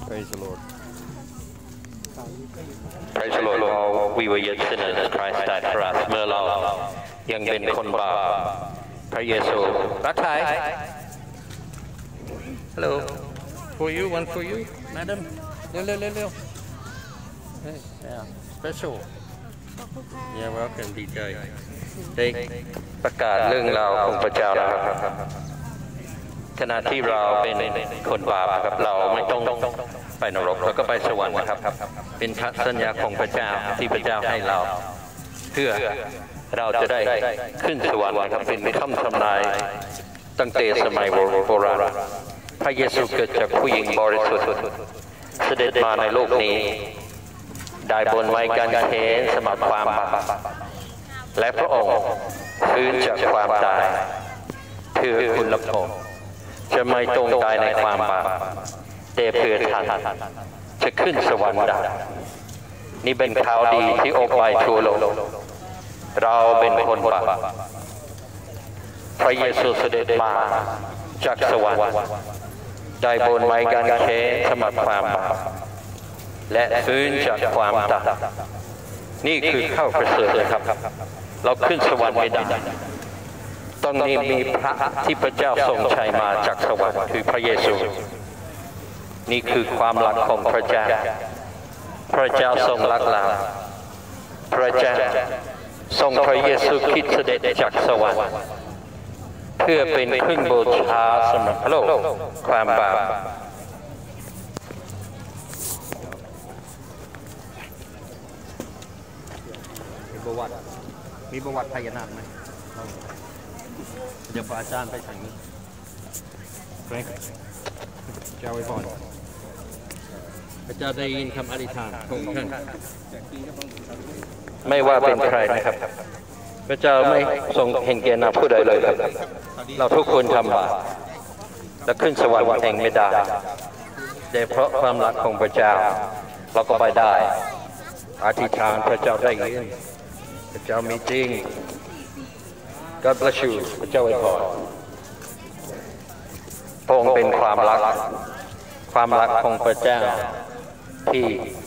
Praise the Lord. Praise the Lord. While we were yet sinners, Christ died for us. เมื่อเรายังเป็นคนบาปพระเยซูรักใคร Hello. For you, one for you, madam. เร็ว Hey, yeah, special. Yeah, welcome, DJ. ได้ประกาศเรื่องราวของพระเจ้าแล้วขณะที่เราเป็นคนบาปครับเราไม่ต้องไปนรกเราก็ไปสวรรค์นะครับเป็นพระสัญญาของพระเจ้าที่พระเจ้าให้เราเพื่อเราจะได้ขึ้นสวรรค์นะครับเป็นคำทำนายตั้งแต่สมัยโบราณพระเยซูเกิดจากผู้หญิงบริสุทธิ์เสด็จมาในโลกนี้ได้บนไม้กางเขนสมัครความบาปและพระองค์ฟื้นจากความตายเพื่อคุณและผมจะไม่ต้องตายในความบาปแต่เพื่อท่านจะขึ้นสวรรค์ได้นี่เป็นข่าวดีที่ออกไปทั่วโลกเราเป็นคนบาปพระเยซูเสด็จมาจากสวรรค์ได้บนไม้กางเขนสมัครความบาปและฟื้นจากความตายนี่คือข้าวประเสริฐครับเราขึ้นสวรรค์ไม่ได้ต้องมีพระที่พระเจ้าทรงใช้มาจากสวรรค์คือพระเยซูนี่คือความรักของพระเจ้าพระเจ้าทรงรักเราพระเจ้าทรงพระเยซูคริสต์เสด็จจากสวรรค์เพื่อเป็นเครื่องบูชาสำหรับโลกความบาปมีประวัติพญานาคไหมเดี๋ยวพระอาจารย์ไปทางนี้เจ้าไว้ก่อนพระเจ้าได้ยินคำอธิษฐานของท่านไม่ว่าเป็นใครนะครับพระเจ้าไม่ทรงเห็นแก่หน้าผู้ใดเลยครับเราทุกคนทำบาปและขึ้นสวรรค์เองไม่ได้แต่เพราะความรักของพระเจ้าเราก็ไปได้อธิษฐานพระเจ้าได้ยินพระเจ้ามีจริง God bless you พระเจ้าอวยพรพระองค์เป็นความรักของพระเจ้าที่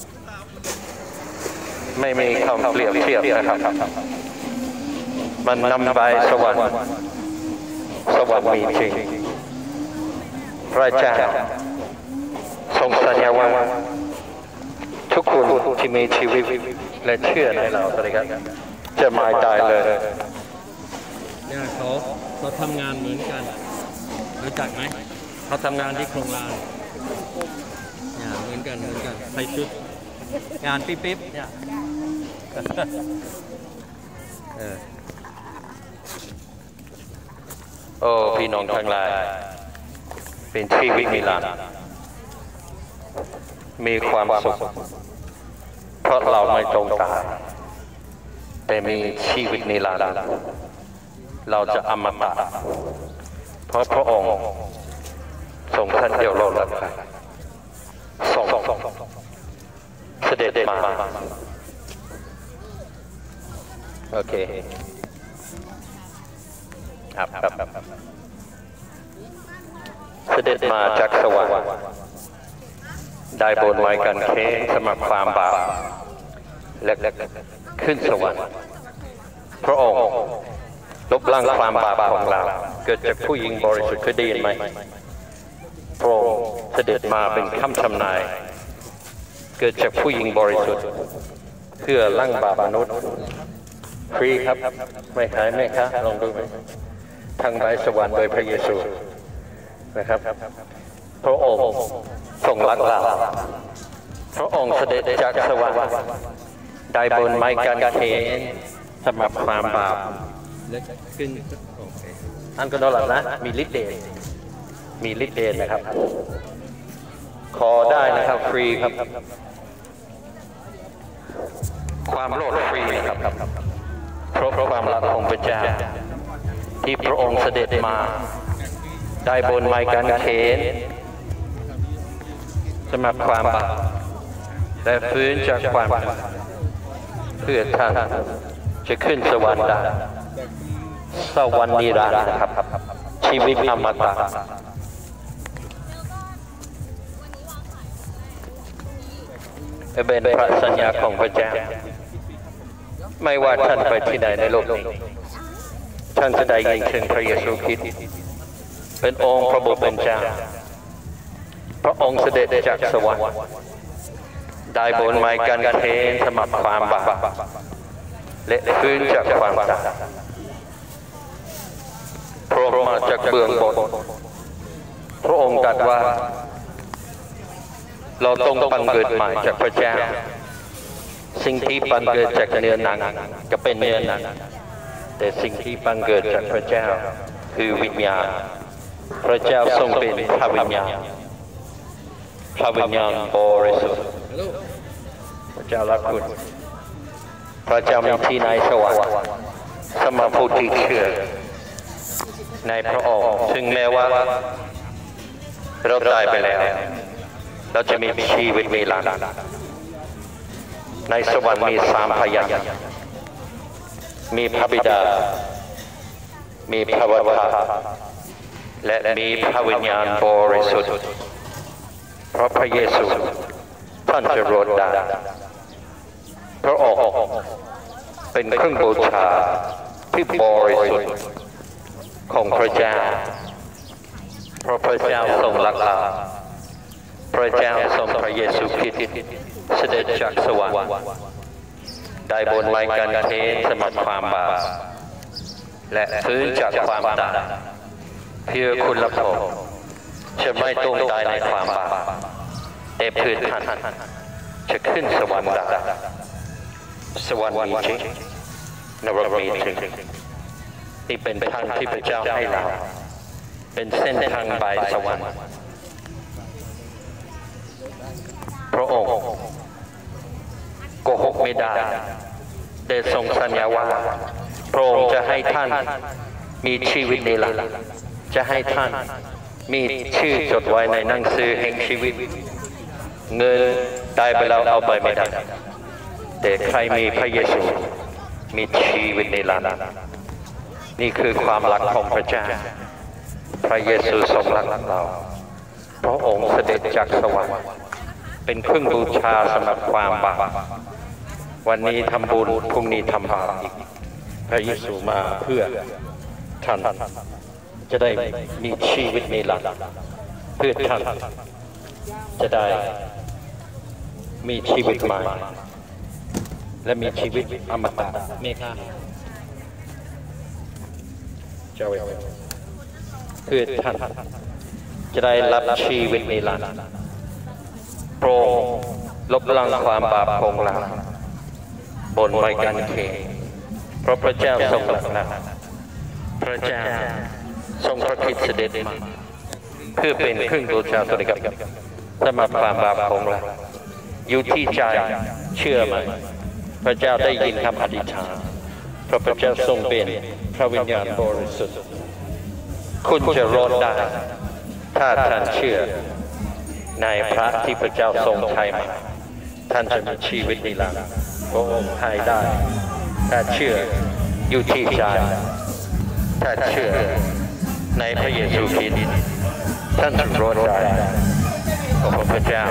ไม่มีคำเปรียบเทียบนะครับมันนำไปสวรรค์มีจริงพระเจ้าทรงสัญญาว่าทุกคนที่มีชีวิตและเชื่อในเราครับจะไม่ตายเลยเนี่ยเขาทำงานเหมือนกันรู้จักไหมเขาทำงานที่โครงลานเนี่ยเหมือนกันใส่ชุดงานปิ๊บเนี่ยโอ้พี่น้องทั้งหลายเป็นชีวิตนิรันดร์มีความสุขเพราะเราไม่ต้องตายแต่มีชีวิตนิรันดร์เราจะอมตะเพราะพระองค์ทรงท่านเดียวเรารักใครส่งเสด็จมาโอเคครับเสด็จมาจากสวรรค์ได้บนไม้กางเขนสมัครความบาปและขึ้นสวรรค์พระองค์ลบล้างความบาปของเราเกิดจากผู้หญิงบริสุทธิ์เคยได้ยินไหมพระองค์เสด็จมาเป็นคำทำนายเกิดจากผู้หญิงบริสุทธิ์เพื่อล้างบาปมนุษย์ฟรีครับไม่ขายไม่ค้าลองดูไหมทางไปสวรรค์โดยพระเยซูนะครับพระองค์ทรงรักเราพระองค์เสด็จจากสวรรค์ได้บนไม้กางเขนสำหรับความบาปขึ้นอันก็นอนหลับนะมีฤทธิ์เดชนะครับขอได้นะครับฟรีครับความโลภฟรีนะครับเพราะความรักของพระเจ้าที่พระองค์เสด็จมาได้บนไม้กางเขนสำหรับความบาปและฟื้นจากความบาปเพื่อท่านจะขึ้นสวรรค์ได้สวรรค์นิรันดร์นะครับชีวิตอมตะเป็นพระสัญญาของพระเจ้าไม่ว่าท่านไปที่ใดในโลกนี้ท่านจะได้ยินถึงพระเยซูคริสต์เป็นองค์พระบุตรเป็นเจ้าพระองค์เสด็จจากสวรรค์ได้บนไม้กางเขนสมัครความบาปและฟื้นจากความตายพระองค์มาจากเบื้องบนพระองค์ตรัสว่าเราต้องบังเกิดใหม่จากพระเจ้าสิ่งที่บังเกิดจากเนื้อหนังก็เป็นเนื้อหนังแต่สิ่งที่บังเกิดจากพระเจ้าคือวิญญาณพระเจ้าทรงเป็นพระวิญญาณพระวิญญาณบริสุทธิ์พระเจ้ารักคุณพระเจ้ามีที่ในสวรรค์สำหรับผู้ที่เชื่อในพระองค์ถึงแม้ว่าเราตายไปแล้วเราจะมีชีวิตนิรันดร์ในสวรรค์มี3พยานมีพระบิดามีพระวจนะและมีพระวิญญาณบริสุทธิ์เพราะพระเยซูท่านจะรอดได้พระองค์เป็นเครื่องบูชาที่บริสุทธิ์ของพระเจ้าเพราะพระเจ้าทรงรักเราพระเจ้าทรงพระเยซูคริสต์เสด็จจากสวรรค์ได้บนไม้กางเขนสมัครความบาปและฟื้นจากความตายเพื่อคุณและผมจะไม่ต้องตายในความบาปแต่เพื่อท่านจะขึ้นสวรรค์ได้สวรรค์มีจริงนรกมีจริงนี่เป็นทางที่พระเจ้าให้เราเป็นเส้นทางไปสวรรค์พระองค์โกหกไม่ได้ได้ทรงสัญญาว่าพระองค์จะให้ท่านมีชีวิตนิรันดร์จะให้ท่านมีชื่อจดไว้ในหนังสือแห่งชีวิตเงินได้ไปแล้วเอาไปไม่ได้แต่ใครมีพระเยซูมีชีวิตนิรันดร์นี่คือความรักของพระเจ้าพระเยซูทรงรักเราพระองค์เสด็จจากสวรรค์เป็นเครื่องบูชาสำหรับความบาปวันนี้ทำบุญพรุ่งนี้ทำบาปอีกพระเยซูมาเพื่อท่านจะได้มีชีวิตนิรันดร์เพื่อท่านจะได้มีชีวิตใหม่และมีชีวิตอมตะเมฆาเจ้าเพื่อท่านจะได้รับชีวิตนิรันดร์โปร่งลบล้างความบาปของเราบนไม้กางเขนเพราะพระเจ้าทรงรักเราพระเจ้าทรงพระคิดเสด็จมาเพื่อเป็นเครื่องบูชาตัวนี้กับสำหรับความบาปของเราอยู่ที่ใจเชื่อไหมพระเจ้าได้ยินคำอธิษฐานเพราะพระเจ้าทรงเป็นพระวิญญาณบริสุทธิ์คุณจะรอดได้ถ้าท่านเชื่อในพระที่พระเจ้าทรงใช้มาท่านจะมีชีวิตนิรันดร์พระองค์ให้ได้ถ้าเชื่ออยู่ที่ใจถ้าเชื่อในพระเยซูคริสต์ท่านจะรอดได้ขอบพระเจ้า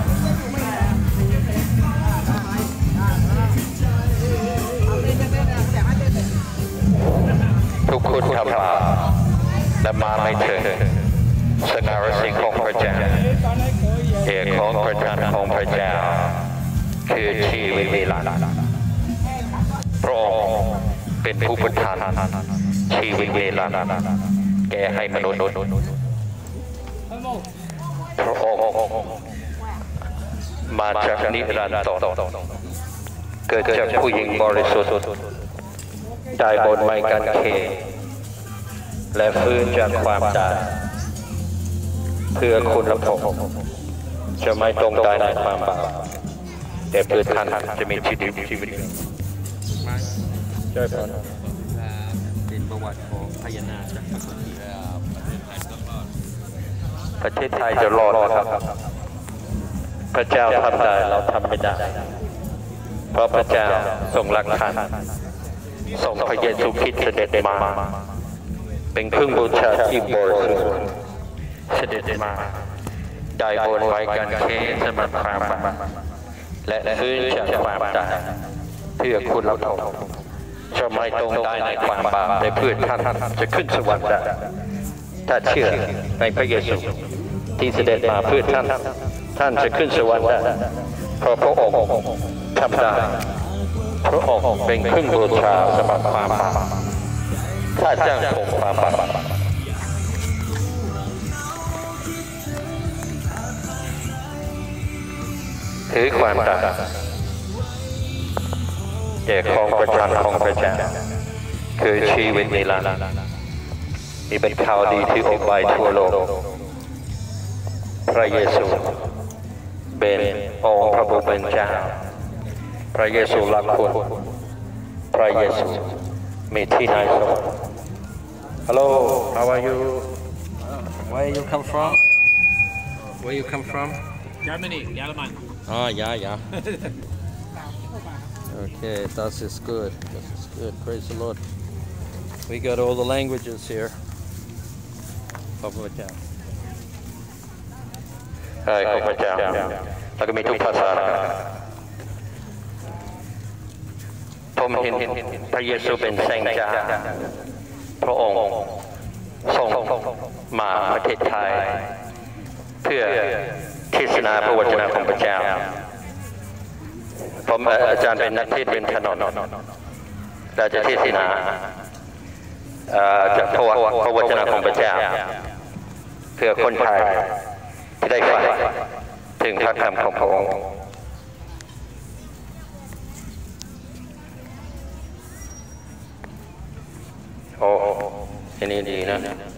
ทุกคนทำบาปและมาไม่ถึงสง่าราศีของพระเจ้าเอกของประทานของพระเจ้าคือชีวิตนิรันดร์พระองค์เป็นผู้ประทานชีวิตนิรันดร์แก่ให้มนุษย์พระองค์มาจากนิรันดร์เกิดจากผู้หญิงบริสุทธิ์ตายบนไม้กางเขนและฟื้นจากความตายเพื่อคุณและผมจะไม่ต้องตายในความบาปแต่เพื่อท่านจะมีชีวิตใช่ไหมเป็นประวัติของพญานาคจากประเทศไทยจะรอดนะครับพระเจ้าทำได้เราทำไม่ได้เพราะพระเจ้าทรงรักท่านส่งพระเยซูคริสต์เสด็จมาเป็นเครื่องบูชาที่บริสุทธิ์เสด็จมาได้บนไว้กางเขนสำหรับความบาปและฟื้นจากความตายเพื่อคุณเราจะไม่ต้องได้ในความบาปในเพื่อท่านจะขึ้นสวรรค์ได้ถ้าเชื่อในพระเยซูที่เสด็จมาเพื่อท่านจะขึ้นสวรรค์ได้เพราะพระองค์ทำได้พระองค์เป็นเครื่องบูชาสำหรับความบาปถ้าจ้างผมความบาปถือความตายแก่ของประทานของพระเจ้าคือชีวิตนิรันดร์นี่เป็นข่าวดีที่ออกไปทั่วโลกพระเยซูเป็นองค์พระผู้เป็นเจ้าพระเยซูรักคุณพระเยซูมีที่ในสวรรค์ Hello how are you where you come from where you come from Germany เยอรมัน oh yeah okay that is good praise the Lord we got all the languages here ขอบคุณพระเจ้าขอบคุณพระเจ้าแล้วก็มีทุกภาษาผมเห็นพระเยซูเป็นแสงจ้าพระองค์ส่งมาประเทศไทยเพื่อเทศนาพระวจนะของพระเจ้าผมอาจารย์เป็นนักเทศน์เป็นถนนเราจะเทศนาจะพระวจนะของพระเจ้าเพื่อคนไทยที่ได้ฟังถึงพระคำของพระองค์โอ้ที่นี่ดีนะ